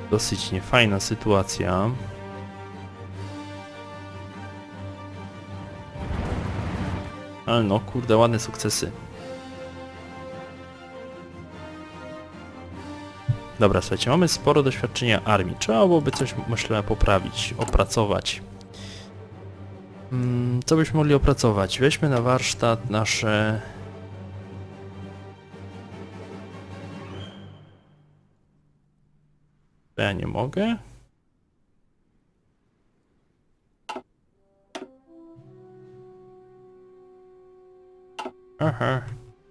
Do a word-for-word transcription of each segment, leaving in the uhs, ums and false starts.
Dosyć niefajna sytuacja. Ale no, kurde, ładne sukcesy. Dobra, słuchajcie, mamy sporo doświadczenia armii. Trzeba byłoby coś, myślę, poprawić, opracować. Hmm, co byśmy mogli opracować? Weźmy na warsztat nasze... Ja nie mogę? Aha.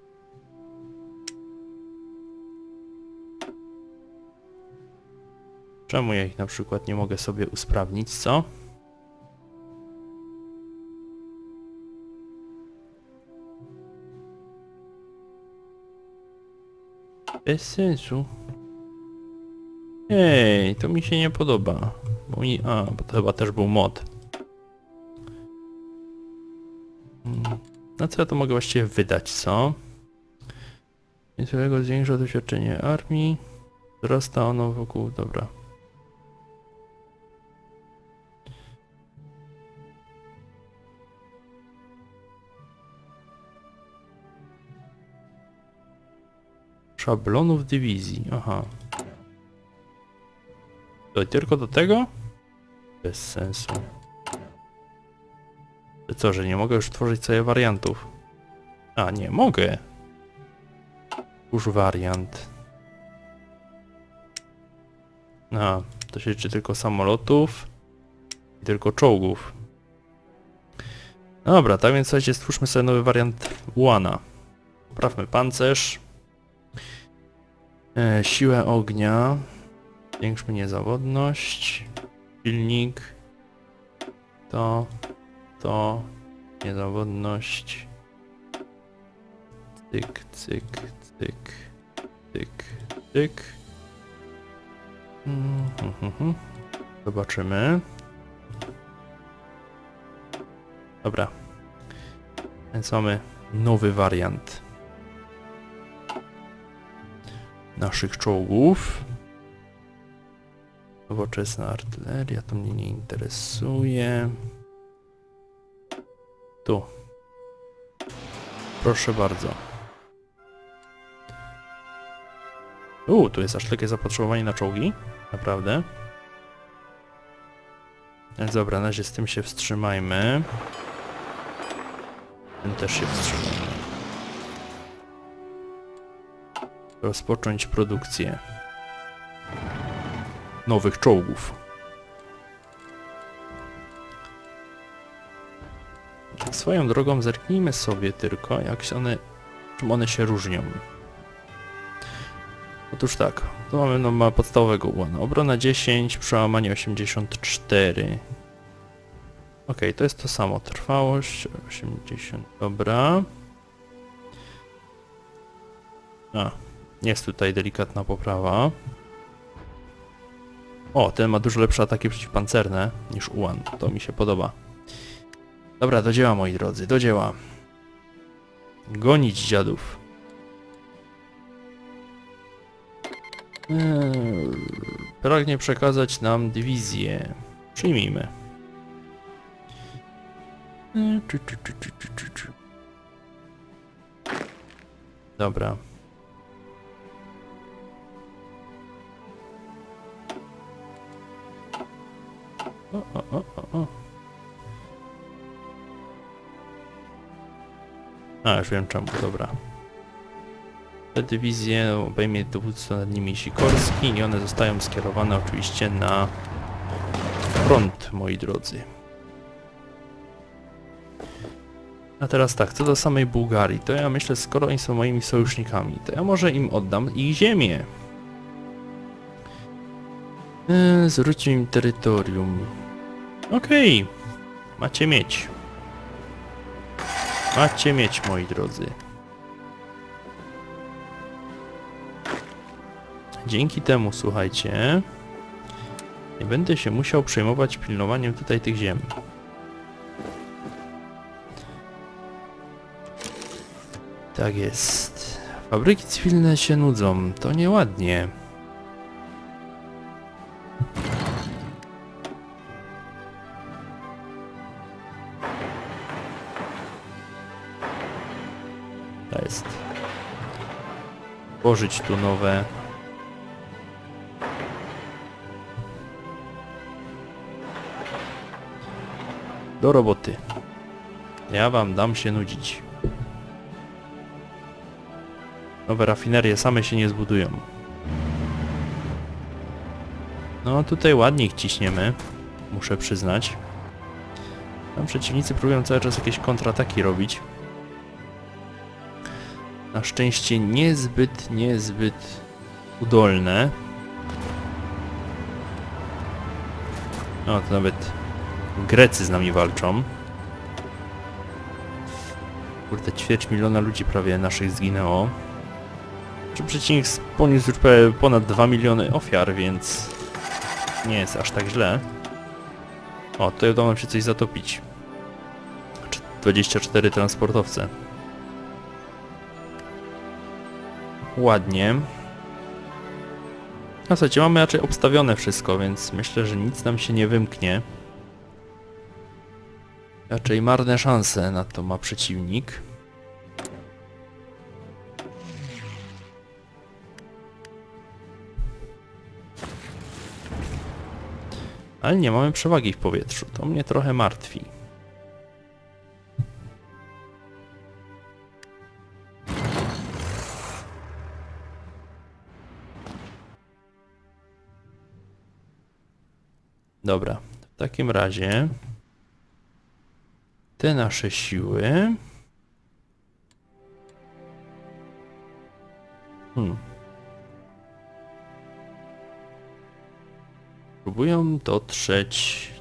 Czemu ja ich na przykład nie mogę sobie usprawnić, co? Bez sensu. Ej, to mi się nie podoba. Bo mi... A, bo to chyba też był mod. Na co ja to mogę właściwie wydać, co? Niezwykłego zwiększa doświadczenie armii. Wzrasta ono wokół... Dobra. Szablonów dywizji, aha. To tylko do tego? Bez sensu. To co, że nie mogę już tworzyć sobie wariantów? A, nie, mogę. Już wariant. A, to się liczy tylko samolotów i tylko czołgów. Dobra, tak więc słuchajcie, stwórzmy sobie nowy wariant Łana. Poprawmy pancerz. E, siłę ognia. Zwiększmy niezawodność. Silnik. To. To. Niezawodność. Cyk, cyk, cyk. Cyk, cyk. Mm, hm, hm, hm. Zobaczymy. Dobra. Więc mamy nowy wariant naszych czołgów. Nowoczesna artyleria, to mnie nie interesuje. Tu. Proszę bardzo. Uuu, tu jest aż takie zapotrzebowanie na czołgi. Naprawdę. Więc dobra, na razie z tym się wstrzymajmy. Tym też się wstrzymajmy. Rozpocząć produkcję nowych czołgów. Tak swoją drogą zerknijmy sobie tylko, jak się one, czym one się różnią. Otóż tak, tu mamy no, ma podstawowego ułana. Obrona dziesięć, przełamanie osiemdziesiąt cztery. Ok, to jest to samo. Trwałość osiemdziesiąt, dobra. A, jest tutaj delikatna poprawa. O, ten ma dużo lepsze ataki przeciwpancerne niż ułan. To mi się podoba. Dobra, do dzieła, moi drodzy, do dzieła. Gonić dziadów. Eee, pragnie przekazać nam dywizję. Przyjmijmy. Eee, czu, czu, czu, czu, czu, czu. Dobra. O, o, o, o, o. A, już wiem czemu, dobra. Te dywizje obejmie dowództwo nad nimi Sikorski i one zostają skierowane oczywiście na front, moi drodzy. A teraz tak, co do samej Bułgarii, to ja myślę, skoro oni są moimi sojusznikami, to ja może im oddam ich ziemię. Eee, zwróćmy im terytorium. Okej, okay. Macie mieć. Macie mieć, moi drodzy. Dzięki temu, słuchajcie, nie będę się musiał przejmować pilnowaniem tutaj tych ziem. Tak jest. Fabryki cywilne się nudzą, to nieładnie. To jest... Tworzyć tu nowe... Do roboty. Ja wam dam się nudzić. Nowe rafinerie same się nie zbudują. No tutaj ładnie ich ciśniemy. Muszę przyznać. Tam przeciwnicy próbują cały czas jakieś kontrataki robić. Na szczęście niezbyt, niezbyt udolne. No to nawet Grecy z nami walczą. Kurde, ćwierć miliona ludzi prawie naszych zginęło. Czy przeciwnik poniósł już ponad dwa miliony ofiar, więc nie jest aż tak źle. O, tutaj udało nam się coś zatopić. dwadzieścia cztery transportowce. Ładnie. No słuchajcie, mamy raczej obstawione wszystko, więc myślę, że nic nam się nie wymknie. Raczej marne szanse na to ma przeciwnik. Ale nie mamy przewagi w powietrzu. To mnie trochę martwi. Dobra. W takim razie te nasze siły... Hmm. Próbują dotrzeć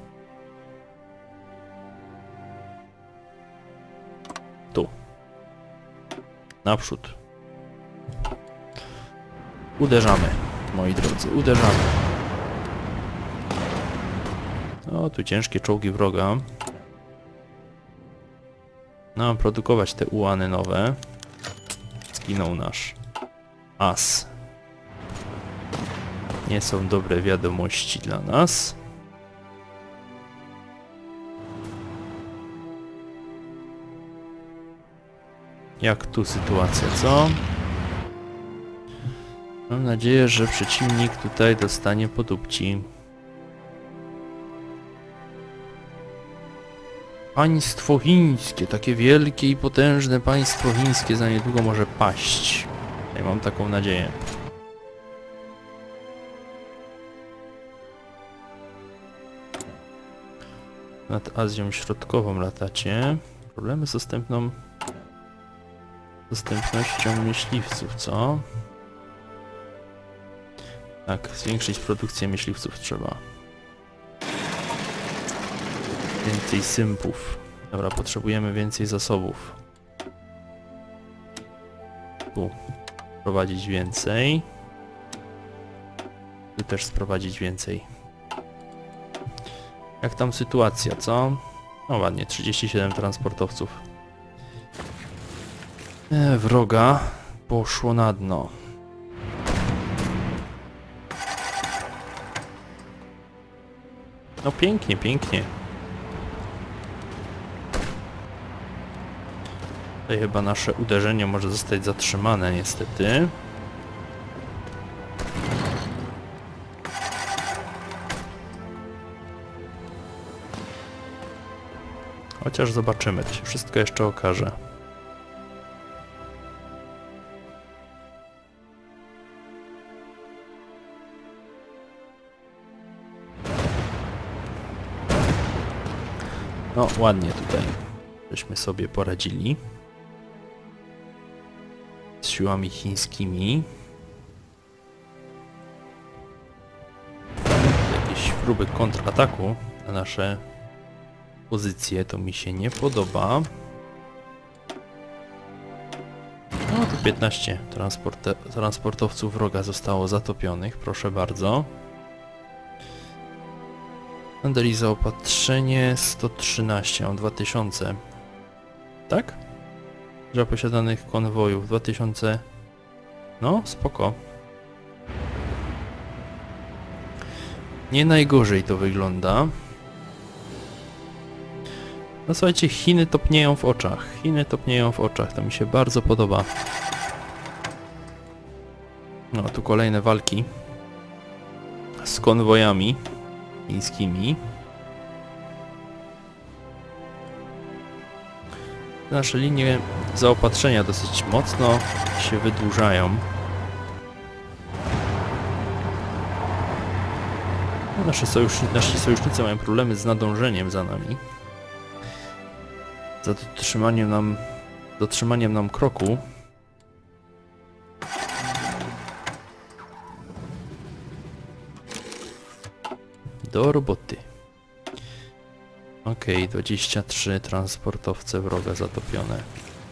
tu. Naprzód. Uderzamy, moi drodzy, uderzamy. O, tu ciężkie czołgi wroga. No, produkować te ułany nowe. Zginął nasz as. Nie są dobre wiadomości dla nas. Jak tu sytuacja, co? Mam nadzieję, że przeciwnik tutaj dostanie po dupci. Państwo chińskie, takie wielkie i potężne państwo chińskie za niedługo może paść. Ja mam taką nadzieję. Nad Azją Środkową latacie. Problemy z dostępną... dostępnością myśliwców, co? Tak, zwiększyć produkcję myśliwców trzeba. Więcej sympów. Dobra, potrzebujemy więcej zasobów. Tu. Sprowadzić więcej. Tu też sprowadzić więcej. Jak tam sytuacja, co? No ładnie, trzydzieści siedem transportowców. E, wroga poszło na dno. No pięknie, pięknie. Tutaj chyba nasze uderzenie może zostać zatrzymane niestety. Chociaż zobaczymy, to się wszystko jeszcze okaże. No ładnie tutaj żeśmy sobie poradzili z siłami chińskimi. Jakieś próby kontrataku na nasze pozycje, to mi się nie podoba. No tu piętnaście transport transportowców wroga zostało zatopionych, proszę bardzo. Zaopatrzenie sto trzynaście, mam dwa tysiące. Tak? Liczba posiadanych konwojów dwa tysiące. No, spoko. Nie najgorzej to wygląda. No słuchajcie, Chiny topnieją w oczach. Chiny topnieją w oczach. To mi się bardzo podoba. No, tu kolejne walki z konwojami chińskimi. Nasze linie zaopatrzenia dosyć mocno się wydłużają. No, nasze sojusz... Nasi sojusznicy mają problemy z nadążeniem za nami. Za dotrzymaniem nam... dotrzymaniem nam kroku. Do roboty. Okej, okay, dwadzieścia trzy transportowce wroga zatopione.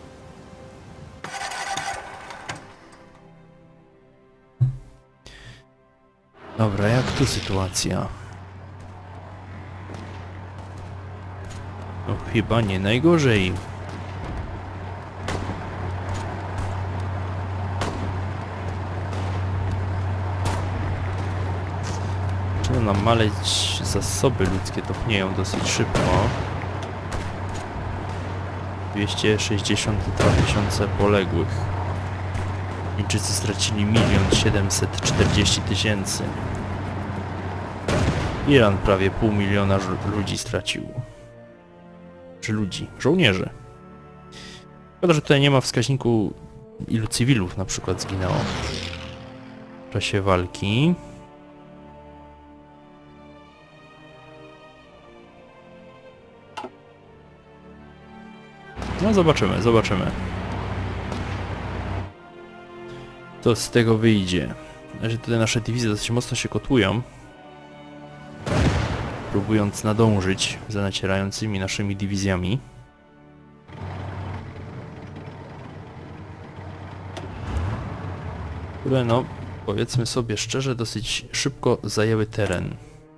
Dobra, jak tu sytuacja? No chyba nie najgorzej. Zaczyna nam maleć zasoby ludzkie, topnieją dosyć szybko. dwieście sześćdziesiąt dwa tysiące poległych. Chińczycy stracili milion siedemset czterdzieści tysięcy. Iran prawie pół miliona ludzi stracił. Czy ludzi? Żołnierzy. Szkoda, że tutaj nie ma wskaźniku, ilu cywilów na przykład zginęło w czasie walki. No zobaczymy, zobaczymy. To z tego wyjdzie. Na razie tutaj nasze dywizje dosyć mocno się kotłują, próbując nadążyć za nacierającymi naszymi dywizjami. Które, no, powiedzmy sobie szczerze, dosyć szybko zajęły teren.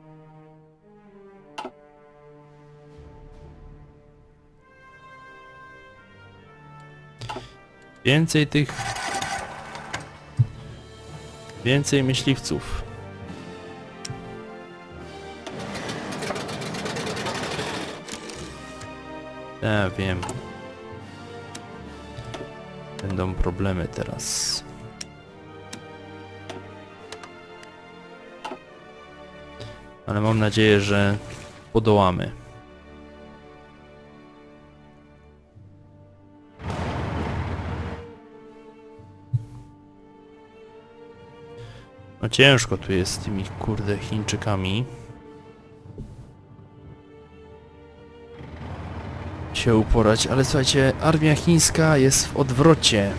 Więcej tych... Więcej myśliwców. Ja wiem. Będą problemy teraz. Ale mam nadzieję, że podołamy. No ciężko tu jest z tymi kurde Chińczykami się uporać, ale słuchajcie, armia chińska jest w odwrocie.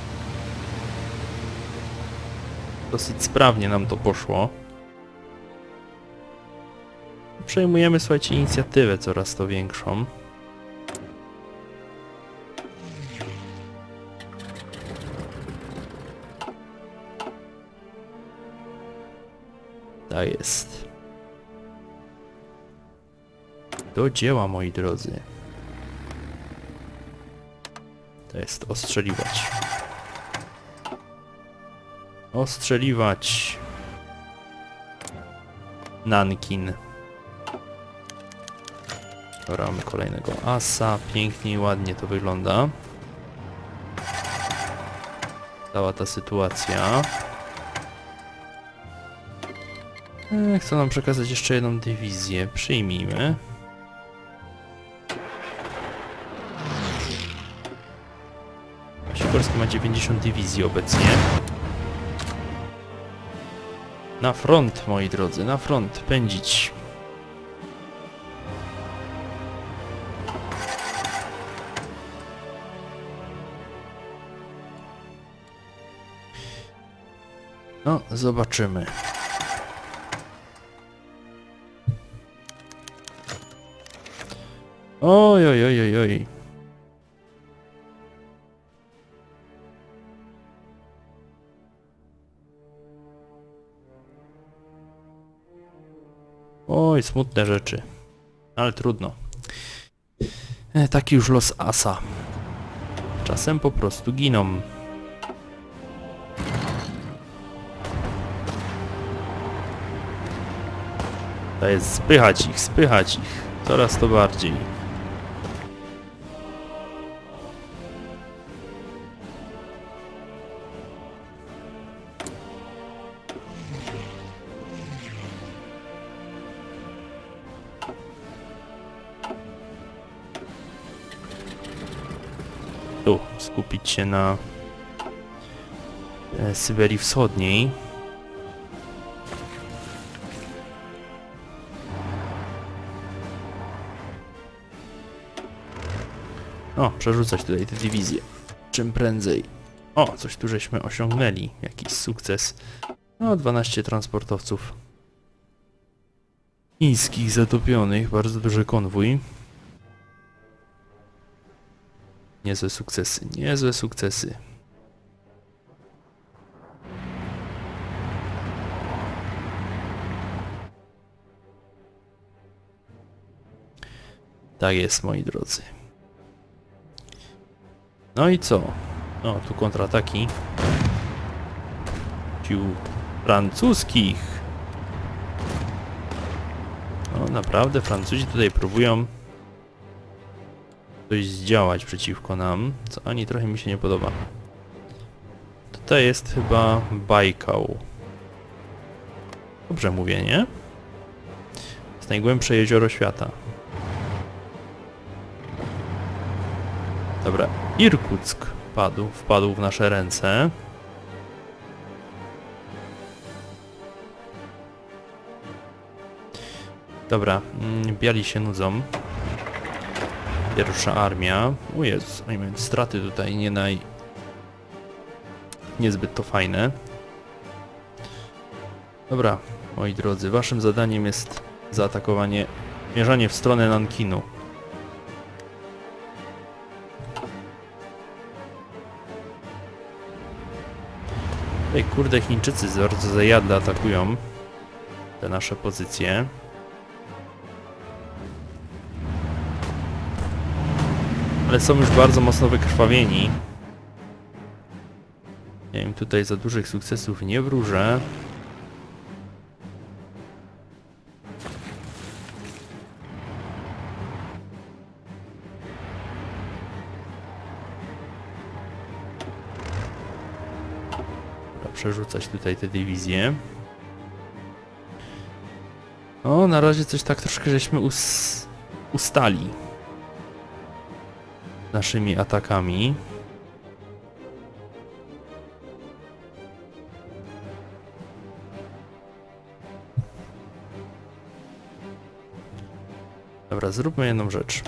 Dosyć sprawnie nam to poszło. Przejmujemy, słuchajcie, inicjatywę coraz to większą. Tak jest. Do dzieła, moi drodzy. To jest ostrzeliwać. Ostrzeliwać. Nankin. Dobra, mamy kolejnego asa. Pięknie i ładnie to wygląda. Cała ta sytuacja. Chcę nam przekazać jeszcze jedną dywizję. Przyjmijmy. Sikorski ma dziewięćdziesiąt dywizji obecnie. Na front, moi drodzy, na front. Pędzić. No, zobaczymy. Oj, oj, oj, oj, oj. Oj, smutne rzeczy. Ale trudno. E, taki już los asa. Czasem po prostu giną. To jest spychać ich, spychać ich. Coraz to bardziej. tu skupić się na e, Syberii Wschodniej. O, przerzucać tutaj te dywizje. Czym prędzej. O, coś tu żeśmy osiągnęli. Jakiś sukces. No, dwanaście transportowców chińskich zatopionych. Bardzo duży konwój. Niezłe sukcesy, niezłe sukcesy. Tak jest, moi drodzy. No i co? O, tu kontrataki. Sił francuskich. No naprawdę, Francuzi tutaj próbują coś zdziałać przeciwko nam, co ani trochę mi się nie podoba. Tutaj jest chyba Bajkał. Dobrze mówię, nie? To jest najgłębsze jezioro świata. Dobra, Irkuck padł, wpadł w nasze ręce. Dobra, biali się nudzą. Pierwsza armia. O Jezus, oni mają straty tutaj nie naj... niezbyt to fajne. Dobra, moi drodzy, waszym zadaniem jest zaatakowanie, zmierzanie w stronę Nankinu. Tutaj kurde Chińczycy bardzo zajadle atakują te nasze pozycje. Ale są już bardzo mocno wykrwawieni. Ja im tutaj za dużych sukcesów nie wróżę. Dobra, przerzucać tutaj te dywizje. O, na razie coś tak troszkę żeśmy us ustali naszymi atakami. Dobra, zróbmy jedną rzecz.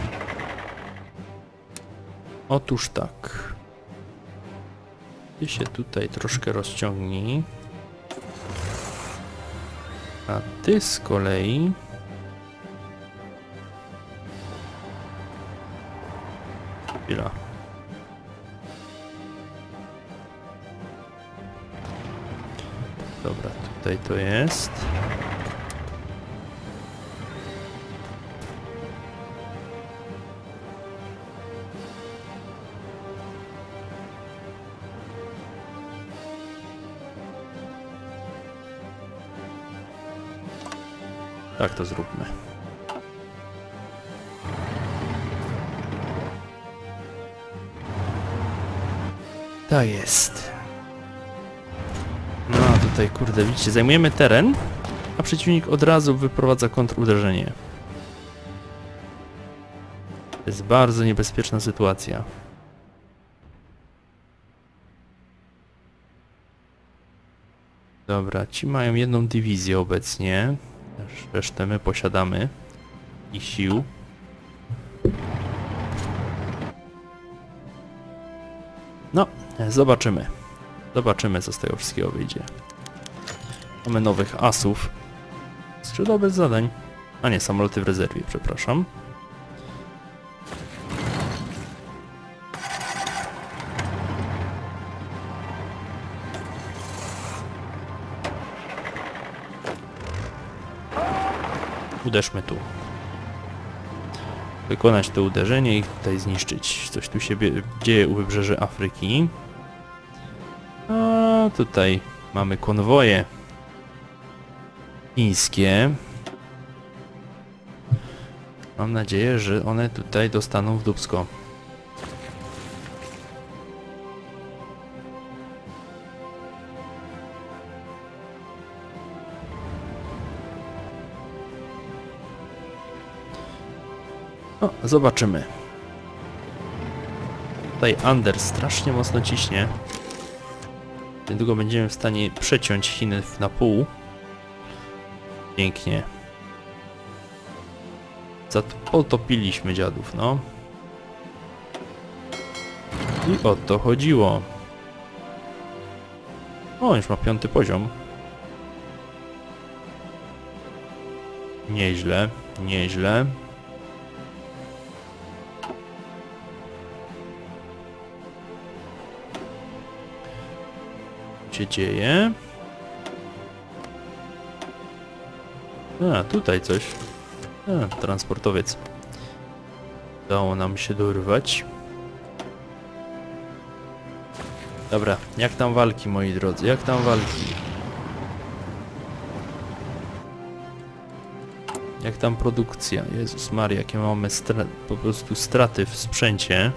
Otóż tak. Ty się tutaj troszkę rozciągnij. A ty z kolei... Chwila. Dobra, tutaj to jest. Tak to zróbmy. Tak jest. No tutaj kurde, widzicie, zajmujemy teren, a przeciwnik od razu wyprowadza kontruderzenie. To jest bardzo niebezpieczna sytuacja. Dobra, ci mają jedną dywizję obecnie. Resztę my posiadamy ich sił. No, zobaczymy. Zobaczymy, co z tego wszystkiego wyjdzie. Mamy nowych asów. Skrzydło bez zadań. A nie, samoloty w rezerwie, przepraszam. Uderzmy tu. Wykonać to uderzenie i tutaj zniszczyć. Coś tu się dzieje u wybrzeży Afryki. A tutaj mamy konwoje chińskie. Mam nadzieję, że one tutaj dostaną w dupsko. No, zobaczymy. tutaj Anders strasznie mocno ciśnie. Niedługo będziemy w stanie przeciąć Chiny na pół. Pięknie. Potopiliśmy dziadów, no. I o to chodziło. O, już ma piąty poziom. Nieźle, nieźle. Co się dzieje? A, tutaj coś. A, transportowiec. Udało nam się dorwać. Dobra, jak tam walki, moi drodzy? Jak tam walki? Jak tam produkcja? Jezus Maria, jakie mamy po prostu straty w sprzęcie.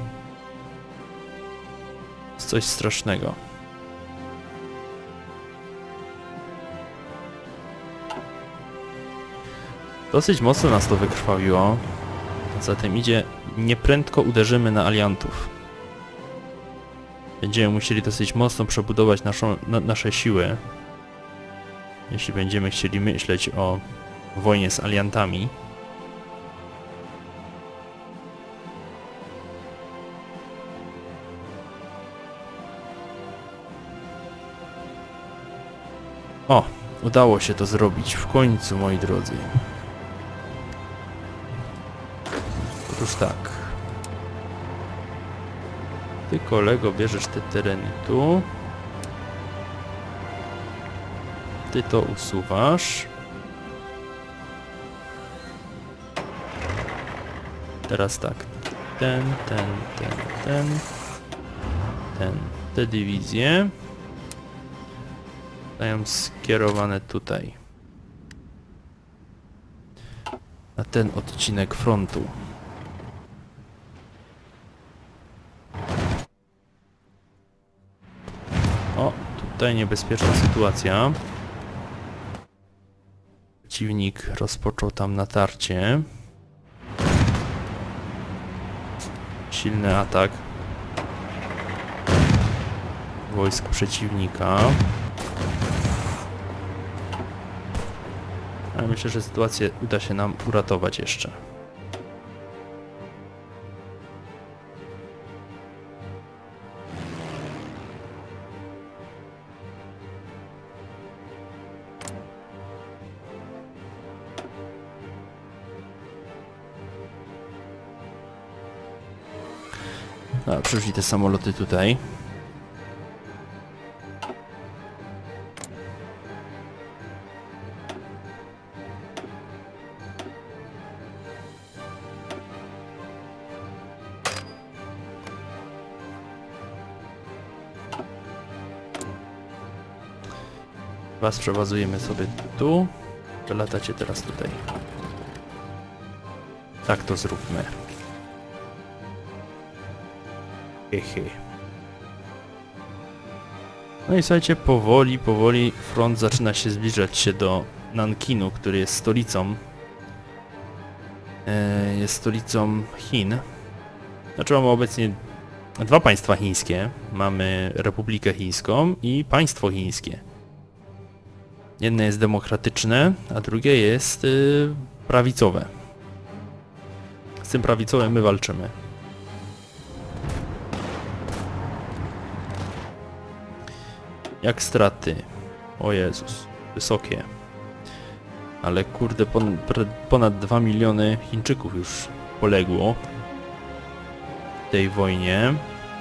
Jest coś strasznego. Dosyć mocno nas to wykrwawiło. Zatem idzie, nieprędko uderzymy na aliantów. Będziemy musieli dosyć mocno przebudować naszą, na, nasze siły. Jeśli będziemy chcieli myśleć o wojnie z aliantami. O, udało się to zrobić w końcu, moi drodzy. Otóż tak. Ty, kolego, bierzesz te tereny tu. Ty to usuwasz. Teraz tak. Ten, ten, ten, ten. Ten. Te dywizje zostają skierowane tutaj. Na ten odcinek frontu. O, tutaj niebezpieczna sytuacja. Przeciwnik rozpoczął tam natarcie. Silny atak wojsk przeciwnika. Ale myślę, że sytuację uda się nam uratować jeszcze. A, przyszli te samoloty tutaj. Was przewazujemy sobie tu. Przelatacie teraz tutaj. Tak to zróbmy. Hehe. No i słuchajcie, powoli, powoli front zaczyna się zbliżać się do Nankinu, który jest stolicą e, jest stolicą Chin. Znaczy mamy obecnie dwa państwa chińskie. Mamy Republikę Chińską i państwo chińskie. Jedno jest demokratyczne, a drugie jest y, prawicowe. Z tym prawicowym my walczymy. Jak straty? O Jezus, wysokie. Ale kurde, ponad, ponad dwa miliony Chińczyków już poległo w tej wojnie.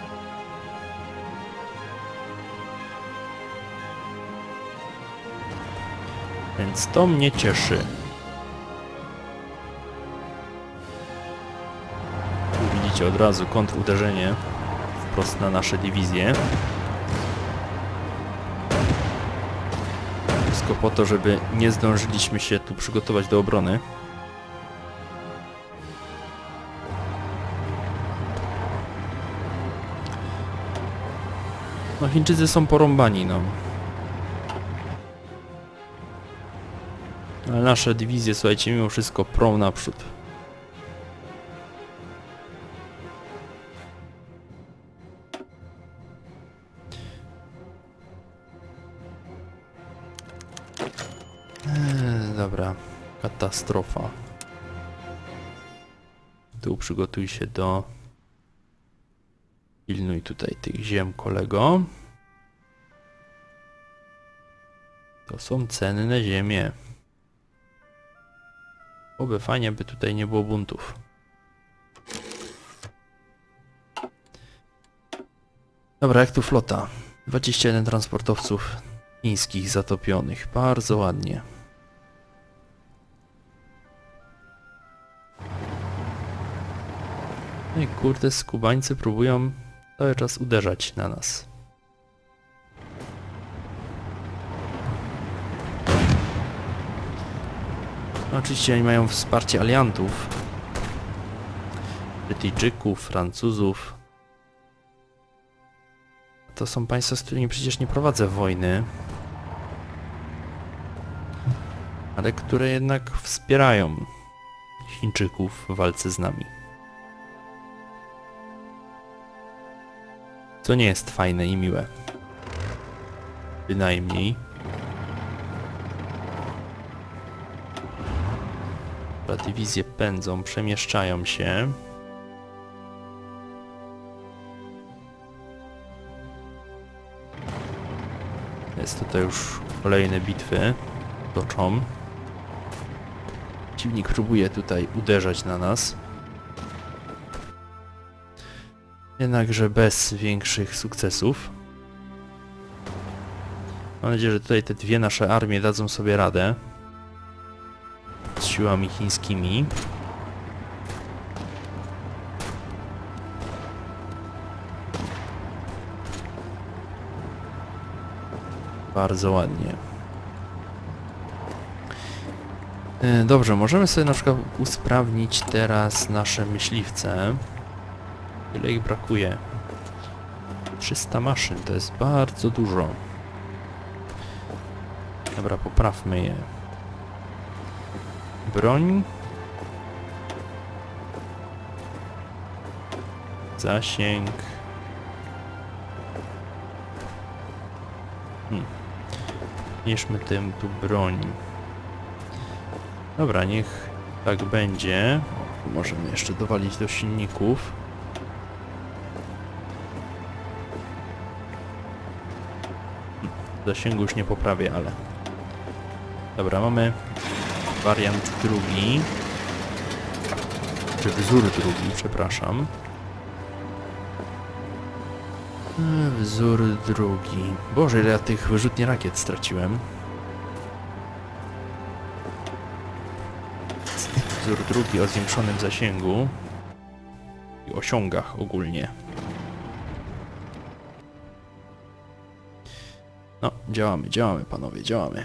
Więc to mnie cieszy. Tu widzicie od razu kontruderzenie wprost na nasze dywizje. Wszystko po to, żeby nie zdążyliśmy się tu przygotować do obrony. No Chińczycy są porąbani, no. Ale nasze dywizje, słuchajcie, mimo wszystko prą naprzód. dobra, katastrofa. Tu przygotuj się do... Pilnuj tutaj tych ziem, kolego. To są cenne ziemie. Oby fajnie, by tutaj nie było buntów. Dobra, jak tu flota? dwadzieścia jeden transportowców chińskich zatopionych. Bardzo ładnie. No i kurde, skubańcy próbują cały czas uderzać na nas. No, oczywiście oni mają wsparcie aliantów. Brytyjczyków, Francuzów. To są państwa, z którymi przecież nie prowadzę wojny. Ale które jednak wspierają Chińczyków w walce z nami. Co nie jest fajne i miłe. Bynajmniej. Dywizje pędzą, przemieszczają się. Jest tutaj już kolejne bitwy toczą. Przeciwnik próbuje tutaj uderzać na nas. Jednakże bez większych sukcesów. Mam nadzieję, że tutaj te dwie nasze armie dadzą sobie radę z siłami chińskimi. Bardzo ładnie. Dobrze, możemy sobie na przykład usprawnić teraz nasze myśliwce. Ile ich brakuje? trzysta maszyn, to jest bardzo dużo. Dobra, poprawmy je. Broń. Zasięg. Hmm. Bierzmy tym tu broń. Dobra, niech tak będzie. O, możemy jeszcze dowalić do silników. Zasięgu już nie poprawię, ale... Dobra, mamy wariant drugi. Czy wzór drugi, przepraszam. Wzór drugi. Boże, ile ja tych wyrzutni rakiet straciłem. Wzór drugi o zwiększonym zasięgu i osiągach ogólnie. No, działamy, działamy, panowie, działamy.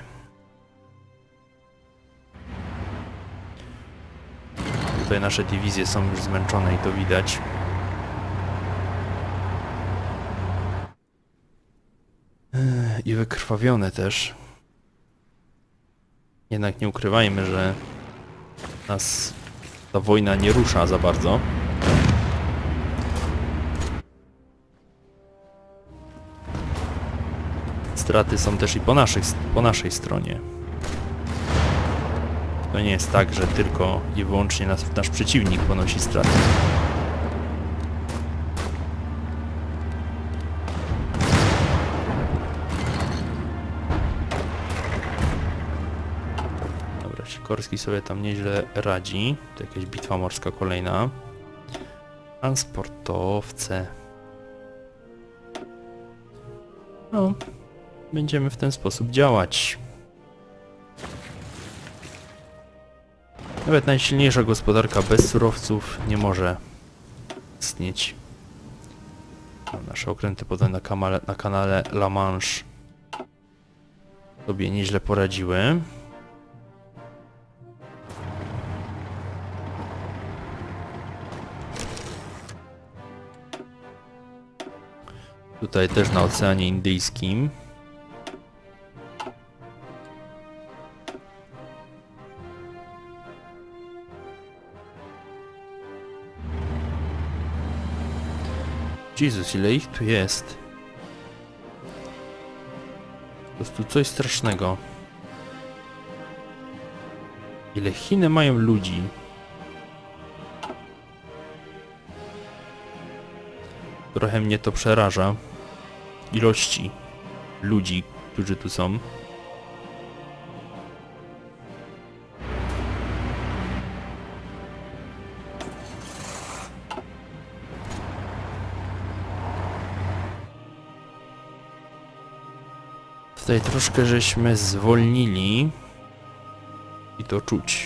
Tutaj nasze dywizje są już zmęczone i to widać. I wykrwawione też. Jednak nie ukrywajmy, że nas ta wojna nie rusza za bardzo. Straty są też i po, naszych, po naszej stronie. To nie jest tak, że tylko i wyłącznie nas, nasz przeciwnik ponosi straty. Dobra, Sikorski sobie tam nieźle radzi. To jakaś bitwa morska kolejna. Transportowce. No, będziemy w ten sposób działać. Nawet najsilniejsza gospodarka bez surowców nie może istnieć. Nasze okręty potem na, kamale, na kanale La Manche sobie nieźle poradziły. Tutaj też na Oceanie Indyjskim. Jezus, ile ich tu jest? Po prostu coś strasznego. Ile Chiny mają ludzi? Trochę mnie to przeraża. Ilości ludzi, którzy tu są. Tutaj troszkę żeśmy zwolnili i to czuć.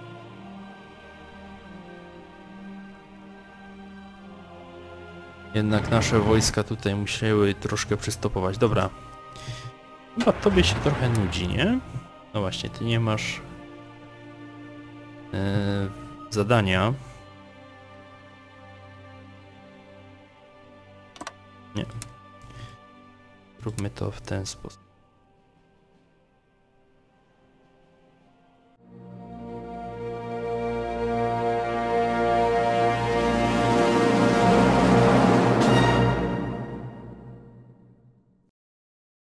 Jednak nasze wojska tutaj musiały troszkę przystopować. Dobra. Chyba tobie się trochę nudzi, nie? No właśnie, ty nie masz yy, zadania. Nie. Róbmy to w ten sposób.